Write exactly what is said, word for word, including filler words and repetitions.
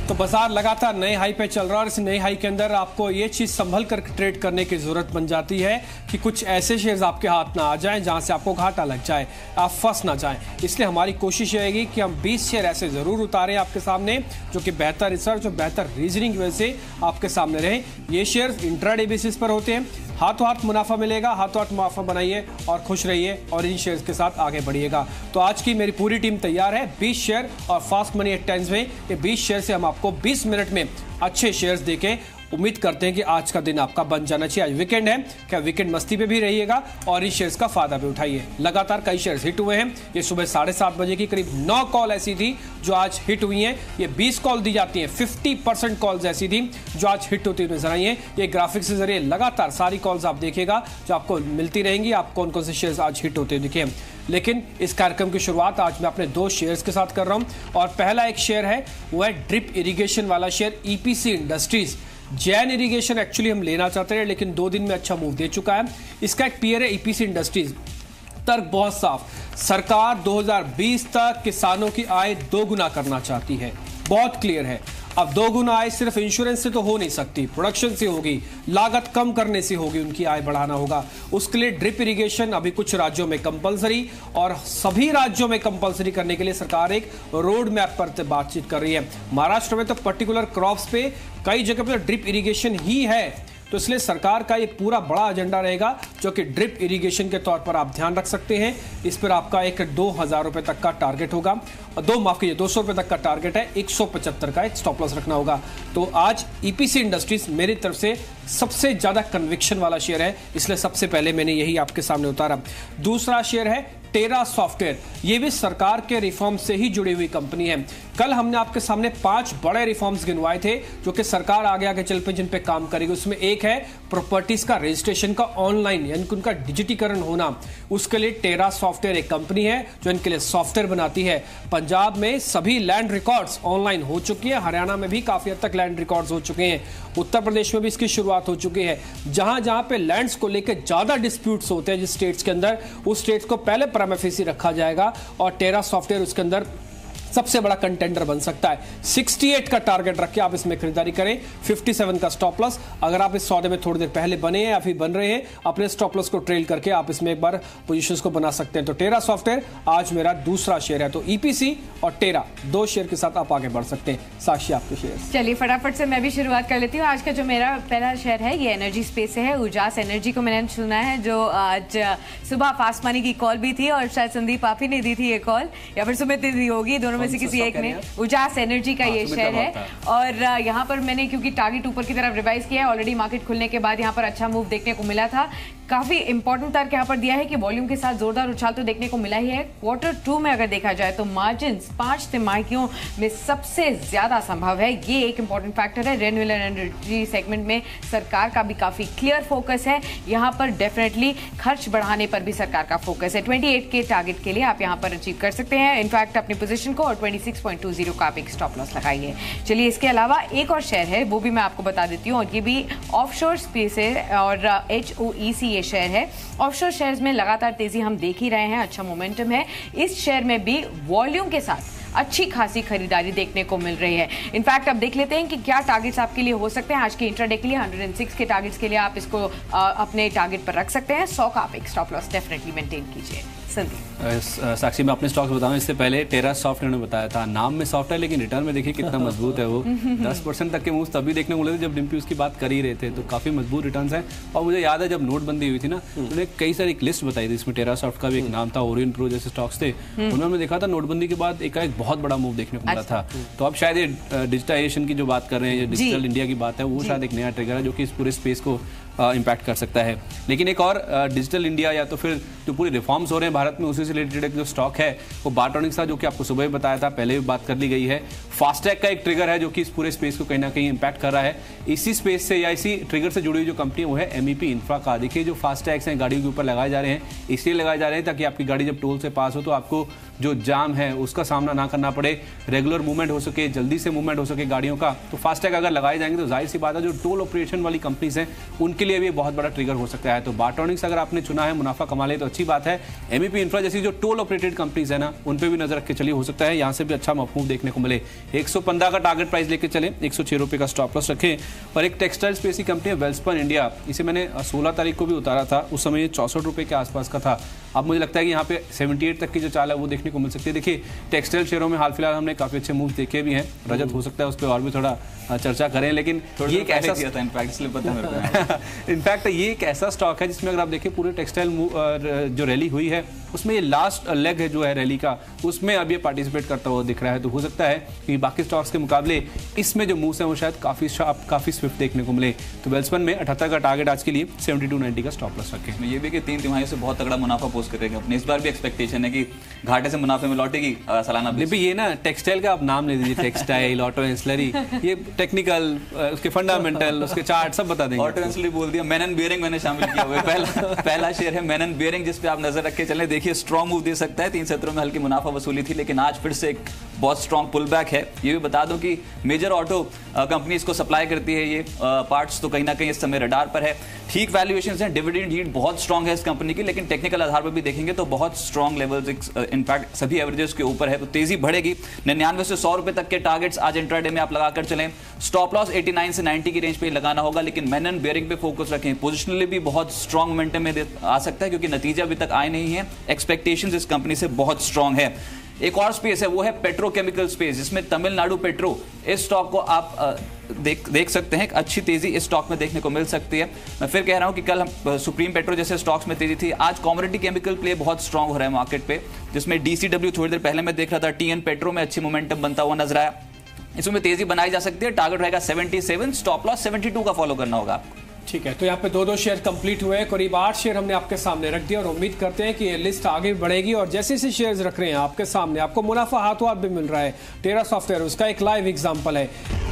तो बाजार लगातार नए हाई पे चल रहा है और इस नए हाई के अंदर आपको ये चीज संभल कर ट्रेड करने की जरूरत बन जाती है कि कुछ ऐसे शेयर्स आपके हाथ ना आ जाएं जहां से आपको घाटा लग जाए, आप फंस ना जाएं। इसलिए हमारी कोशिश रहेगी कि हम बीस शेयर ऐसे जरूर उतारें आपके सामने जो कि बेहतर रिसर्च और बेहतर रीजनिंग की वजह से आपके सामने रहे। ये शेयर्स इंट्राडे बेसिस पर होते हैं, हाथों हाथ मुनाफा मिलेगा, हाथों हाथ मुनाफा बनाइए और खुश रहिए और इन शेयर्स के साथ आगे बढ़िएगा। तो आज की मेरी पूरी टीम तैयार है बीस शेयर और फास्ट मनी एट टेंस में ये बीस शेयर से हम आपको बीस मिनट में अच्छे शेयर्स देके उम्मीद करते हैं कि आज का दिन आपका बन जाना चाहिए। आज वीकेंड है, क्या वीकेंड मस्ती पे भी रहिएगा और इस शेयर्स का फायदा भी उठाइए। लगातार कई शेयर्स हिट हुए हैं। ये सुबह साढ़े सात बजे की करीब नौ कॉल ऐसी थी जो आज हिट हुई हैं। ये बीस कॉल दी जाती हैं, पचास परसेंट कॉल्स ऐसी थी जो आज हिट होती हुई नजर आई हैं। ये ग्राफिक्स के जरिए लगातार सारी कॉल्स आप देखिएगा जो आपको मिलती रहेंगी, आप कौन कौन से शेयर्स आज हिट होते दिखे। लेकिन इस कार्यक्रम की शुरुआत आज मैं अपने दो शेयर्स के साथ कर रहा हूं और पहला एक शेयर है वो है ड्रिप इरिगेशन वाला share EPC industries. Jain irrigation actually हम लेना चाहते हैं लेकिन दो दिन में अच्छा मूव दे चुका है। इसका एक पीयर है ईपीसी इंडस्ट्रीज। तर्क बहुत साफ, सरकार दो हज़ार बीस तक किसानों की आय दोगुना करना चाहती है, बहुत क्लियर है। अब दोगुना आय सिर्फ इंश्योरेंस से तो हो नहीं सकती, प्रोडक्शन से होगी, लागत कम करने से होगी, उनकी आय बढ़ाना होगा। उसके लिए ड्रिप इरिगेशन अभी कुछ राज्यों में कंपलसरी और सभी राज्यों में कंपलसरी करने के लिए सरकार एक रोड मैप पर बातचीत कर रही है। महाराष्ट्र में तो पर्टिकुलर क्रॉप्स पे कई जगह पर ड्रिप इरिगेशन ही है, तो इसलिए सरकार का एक पूरा बड़ा एजेंडा रहेगा जो कि ड्रिप इरिगेशन के तौर पर आप ध्यान रख सकते हैं। इस पर आपका एक दो हजार रुपए तक का टारगेट होगा, दो माफ कीजिए दो सौ रुपए तक का टारगेट है, एक सौ पचहत्तर का एक स्टॉप लॉस रखना होगा। तो आज ईपीसी इंडस्ट्रीज मेरी तरफ से सबसे ज्यादा कन्विक्शन वाला शेयर है, इसलिए सबसे पहले मैंने यही आपके सामने उतारा। दूसरा शेयर है टेरा सॉफ्टवेयर। ये भी सरकार के रिफॉर्म से ही जुड़ी हुई कंपनी है। कल हमने आपके सामने पांच बड़े रिफॉर्म्स गिनवाए थे जो कि सरकार आगे आगे चल पे जिन पे काम करेगी। उसमें एक है प्रॉपर्टीज का रजिस्ट्रेशन का ऑनलाइन यानी उनका डिजिटीकरण होना। उसके लिए टेरा सॉफ्टवेयर एक कंपनी है जो इनके लिए सॉफ्टवेयर बनाती है। पंजाब में सभी लैंड रिकॉर्ड्स ऑनलाइन हो चुकी है, हरियाणा में भी काफी हद तक लैंड रिकॉर्ड्स हो चुके हैं, उत्तर प्रदेश में भी इसकी शुरुआत हो चुकी है। जहां जहां पे लैंड्स को लेकर ज्यादा डिस्प्यूट्स होते हैं जिस स्टेट्स के अंदर, उस स्टेट्स को पहले प्राइमरी रखा जाएगा और टेरा सॉफ्टवेयर उसके अंदर सबसे बड़ा कंटेंडर बन सकता है। अड़सठ का टारगेट रख के आप इसमें खरीदारी करें, सत्तावन का स्टॉप लॉस। अगर आप इस सौदे में थोड़ी देर पहले बने हैं या फिर बन रहे हैं, अपने स्टॉप लॉस को ट्रेल करके आप इसमें एक बार पोजीशंस को बना सकते हैं। तो टेरा सॉफ्टवेयर आज मेरा दूसरा शेयर है। तो ईपीसी और टेरा दो शेयर के साथ आप आगे बढ़ सकते हैं। साक्षी आपके शेयर। चलिए फटाफट से मैं भी शुरुआत कर लेती हूँ। आज का जो मेरा पहला शेयर है ये एनर्जी स्पेस से है, उजास एनर्जी को मैंने सुना है, जो आज सुबह फास्ट मनी की कॉल भी थी और शायद संदीप आप ही ने दी थी ये कॉल या फिर सुमित ने दी होगी, दोनों में से किसी एक ने। उजास एनर्जी का ये शेयर है और यहाँ पर मैंने क्योंकि टारगेट ऊपर की तरफ रिवाइज किया है, ऑलरेडी मार्केट खुलने के बाद यहाँ पर अच्छा मूव देखने को मिला था। काफी इंपॉर्टेंट तर्क यहाँ पर दिया है कि वॉल्यूम के साथ जोरदार उछाल तो देखने को मिला ही है। क्वार्टर टू में अगर देखा जाए तो मार्जिन पांच तिमाहियों में सबसे ज्यादा संभव है, ये एक इंपॉर्टेंट फैक्टर है। रिन्यूएबल एनर्जी सेगमेंट में सरकार का भी काफी क्लियर फोकस है, यहाँ पर डेफिनेटली खर्च बढ़ाने पर भी सरकार का फोकस है। अट्ठाईस के टारगेट के लिए आप यहाँ पर अचीव कर सकते हैं इनफैक्ट अपनी पोजीशन को, और छब्बीस पॉइंट दो शून्य का आप एक स्टॉप लॉस लगाइए। चलिए इसके अलावा एक और शेयर है वो भी मैं आपको बता देती हूँ और ये भी ऑफशोर स्पेस है और एच ओ ई सी ये शेयर है। ऑफशोर शेयर्स में लगातार तेजी हम देख ही रहे हैं, अच्छा मोमेंटम है। इस शेयर में भी वॉल्यूम के साथ अच्छी खासी खरीदारी देखने को मिल रही है। इनफैक्ट अब देख लेते हैं कि क्या टारगेट्स आपके लिए हो सकते हैं। आज के इंट्राडे के लिए एक सौ छह के टारगेट्स के लिए आप इसको आ, अपने टारगेट पर रख सकते हैं। सौ का आप एक स्टॉप लॉस डेफिनेटली मेंटेन कीजिए। साक्षी मैं अपने स्टॉक्स बताऊं इससे पहले टेरा सॉफ्ट ने बताया था, नाम में सॉफ्ट है लेकिन रिटर्न में देखिए कितना मजबूत है वो। दस परसेंट तक के मूव्स तभी देखने को मिले थे जब डिम्पी उसकी बात कर ही रहे थे, तो काफी मजबूत रिटर्न्स हैं। और मुझे याद है जब नोटबंदी हुई थी ना, उन्होंने कई सारी एक लिस्ट बताई थी, इसमें टेरा सॉफ्ट का भी एक नाम था, ओरियन प्रो जैसे स्टॉक्स थे। उन्होंने देखा था नोटबंदी के बाद एक एक बहुत बड़ा मूव देखने को मिला था। तो अब शायद ये डिजिटाइजेशन की जो बात कर रहे हैं, डिजिटल इंडिया की बात है, वो शायद एक नया ट्रिगर है जो कि इस पूरे स्पेस को इम्पैक्ट कर सकता है। लेकिन एक और डिजिटल इंडिया या तो फिर जो पूरे रिफॉर्म्स हो रहे हैं भारत में, उसी से रिलेटेड एक जो स्टॉक है वो बार्टोनिक्स था, जो कि आपको सुबह ही बताया था, पहले भी बात कर ली गई है। फास्टैग का एक ट्रिगर है जो कि इस पूरे स्पेस को कहीं ना कहीं इम्पैक्ट कर रहा है। इसी स्पेस से या इसी ट्रिगर से जुड़ी हुई जो कंपनी है वो है एमईपी इंफ्रा का। देखिए जो फास्टैग्स हैं गाड़ियों के ऊपर लगाए जा रहे हैं, इसलिए लगाए जा रहे हैं ताकि आपकी गाड़ी जब टोल से पास हो तो आपको जो जाम है उसका सामना ना करना पड़े, रेगुलर मूवमेंट हो सके, जल्दी से मूवमेंट हो सके गाड़ियों का। तो फास्टैग अगर लगाए जाएंगे तो जाहिर सी बात है जो टोल ऑपरेशन वाली कंपनीज हैं उनके लिए भी बहुत बड़ा ट्रिगर हो सकता है। तो बार्टोनिक्स अगर आपने चुना है, मुनाफा कमा ले तो अच्छी बात है। एमईपी इंफ्रा जैसी जो टोल ऑपरेटेड कंपनीज है ना, उन पे भी नजर रख के चलिए, हो सकता है यहाँ से भी अच्छा मूव देखने को मिले। एक सौ पंद्रह का टारगेट प्राइस लेके चले, एक सौ छह रुपए का स्टॉप लॉस रखें। और एक टेक्सटाइल स्पेस की कंपनी है वेल्सपन इंडिया, इसे मैंने सोलह तारीख को भी उतारा था, उस समय ये चौसठ रुपए के आसपास का था। अब मुझे लगता है कि यहाँ पे अठहत्तर तक की जो चाल है वो देखने को मिल सकती है। देखिए टेक्सटाइल शेयरों में हाल फिलहाल हमने काफी अच्छे मूव देखे भी हैं। रजत हो सकता है उस पर और भी थोड़ा चर्चा करें, लेकिन ये एक ऐसा इनफैक्ट ये एक ऐसा स्टॉक है जिसमें अगर आप देखें पूरे टेक्सटाइल जो रैली हुई है उसमें ये लास्ट लेग है जो है रैली का, उसमें अब ये पार्टिसिपेट करता हुआ दिख रहा है। तो हो सकता है कि बाकी स्टॉक्स के मुकाबले इसमें जो मूव्स हैं वो शायद काफी शार्प, काफी स्विफ्ट देखने को मिले। तो वेल्सपन में अठहत्तर का टारगेट आज के लिए सेवेंटी टू नाइंटी का स्टॉप लॉस रखें। ये भी कि तीन तिमाही से बहुत तगड़ा मुनाफा पोस्ट करेगा अपने, इस बार भी एक्सपेक्टेशन है कि घाटे से मुनाफे में लौटेगी सालाना। भी ये ना टेक्सटाइल का आप नाम ले दीजिए, टेक्सटाइल, ऑटो एंसिलरी, ये टेक्निकल, उसके फंडामेंटल, उसके चार्ट सब बता देंगे। ऑटो एंसिलरी बोल दिया, मेनन बियरिंग मैंने शामिल किया हुआ है। पहला पहला शेयर है मेनन बियरिंग, जिस पे आप नजर रख के चलें। देखिए स्ट्रॉन्ग मूव दे सकता है, तीन सत्रों में हल्की मुनाफा वसूली थी, लेकिन आज फिर से एक बहुत स्ट्रॉन्ग पुल बैक है। ये भी बता दूं कि मेजर ऑटो कंपनी इसको सप्लाई करती है, ये पार्ट्स तो कहीं ना कहीं इस समय रडार पर है। ठीक वैल्यूएशंस हैं, डिविडेंड यील्ड बहुत स्ट्रॉन्ग है इस कंपनी की, लेकिन टेक्निकल आधार पर भी देखेंगे तो बहुत स्ट्रॉन्ग लेवल्स, इनफैक्ट सभी एवरेजेस के ऊपर है। तो तेजी बढ़ेगी, निन्यानवे से सौ रुपए तक के टारगेट्स आज इंट्राडे में आप लगाकर चलें। स्टॉप लॉस नवासी से नब्बे की रेंज पे लगाना होगा, लेकिन मेनन बियरिंग पे फोकस रखें। पोजिशनली भी बहुत स्ट्रॉन्ग मोमेंटम में आ सकता है, क्योंकि नतीजे अभी तक आए नहीं है। एक्सपेक्टेशंस इस कंपनी से बहुत स्ट्रॉन्ग है। एक और स्पेस है, वो है पेट्रोकेमिकल स्पेस, जिसमें तमिलनाडु पेट्रो, इस स्टॉक को आप देख देख सकते हैं। अच्छी तेजी इस स्टॉक में देखने को मिल सकती है। मैं फिर कह रहा हूं कि कल हम सुप्रीम पेट्रो जैसे स्टॉक्स में तेजी थी, आज कॉमोडिटी केमिकल प्ले बहुत स्ट्रांग हो रहा है मार्केट पे, जिसमें डीसीडब्ल्यू थोड़ी देर पहले मैं देख रहा था, टीएन पेट्रो में अच्छी मोमेंटम बनता हुआ नजर आया। इसमें तेजी बनाई जा सकती है। टारगेट रहेगा सतहत्तर, स्टॉप लॉस बहत्तर का फॉलो करना होगा आपको। ठीक है, तो यहाँ पे दो दो शेयर कंप्लीट हुए हैं, करीब आठ शेयर हमने आपके सामने रख दिया और उम्मीद करते हैं कि ये लिस्ट आगे बढ़ेगी और जैसे जैसे शेयर्स रख रहे हैं आपके सामने आपको मुनाफा हाथों हाथ भी मिल रहा है। टेरा सॉफ्टवेयर उसका एक लाइव एग्जांपल है।